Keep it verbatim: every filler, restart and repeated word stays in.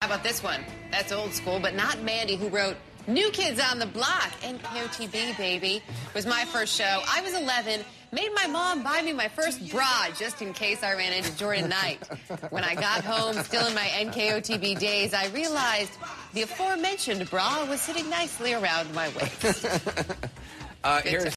How about this one? That's old school, but not Mandy, who wrote New Kids on the Block. N K O T B, baby. It was my first show. I was eleven. Made my mom buy me my first bra just in case I ran into Jordan Knight. When I got home, still in my N K O T B days, I realized the aforementioned bra was sitting nicely around my waist. uh, here's